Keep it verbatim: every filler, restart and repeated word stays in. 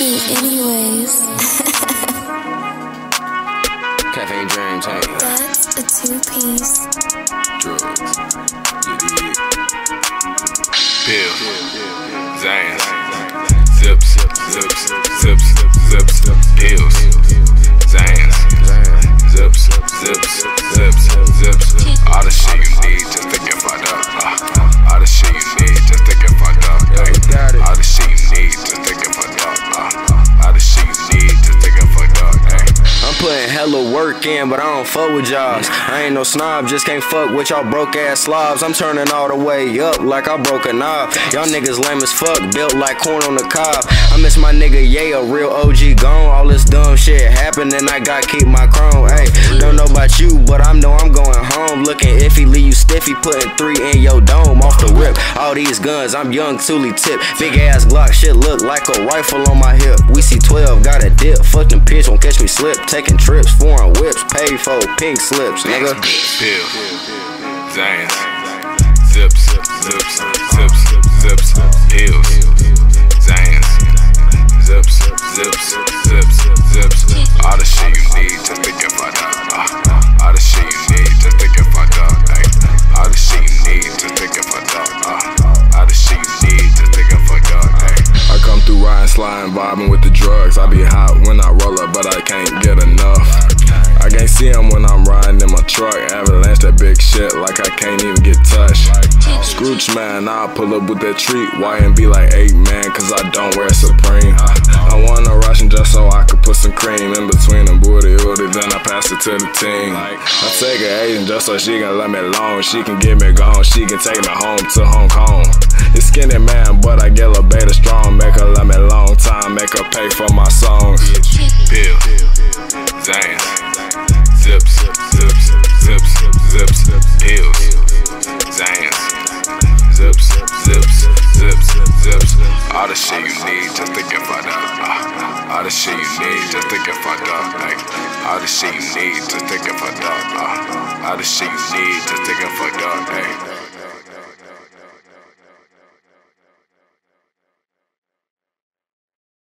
me anyways. Caffeine dreams, hey. That's a two-piece. Drugs, you dig? Pills, Zans, zips, zips, zips, zips, pills, Zans, zips, zips, zips, zips. All the shit you need, just think if I done. All the shit you need, just think if I done. All the shit you need, just think if I done. All the shit you need, just think if I done. I'm putting hella work in, but I don't fuck with y'all. I ain't no snob, just can't fuck with y'all broke ass slobs. I'm turning all the way up like I broke a knob. Y'all niggas lame as fuck, built like corn on the cob. I miss my nigga, yeah, a real O G gone. All this dumb shit happened and I got keep my chrome. Hey, don't know about you, but I know I'm going home. Looking iffy, leave you stiffy, putting three in your dome off the rip. All these guns, I'm young Thule tip. Big ass Glock, shit look like a rifle on my hip. We see twelve, got a dip. Fuck them pitch, won't catch me slip. Taking trips, foreign whips, pay for pink slips, nigga. Pills, Zans, zips, zips, zips, zips, pills, Zans, zips, zips, zips, zips. All the shit you need, just think if I done. All the shit you need, just think if I done. All the shit you need, just think if I done. All the shit you need, just think if I done. I come through riding, sliding, vibing with the drugs. I be hot when I roll up, but I can't get enough. I can't see them when I'm riding in my truck. Avalanche that big shit like I can't even get touched. Scrooge man, I'll pull up with that treat. Y and be like eight man, cause I don't wear Supreme. I want a Russian just so I could put some cream in between them booty booty, then I pass it to the team. I take her Asian just so she can let me alone. She can get me gone, she can take me home to Hong Kong. It's skinny man, but I get a beta strong. Make her let me long time, make her pay for my songs. Pills, Zans, zips, zips, zips, zips, pills, Zans, zips, zips, zips, zips. All the shit you need, just think if I done. All the shit you need, just think if I done. All the shit you need, just think if I done. All the shit you need, just think if I done.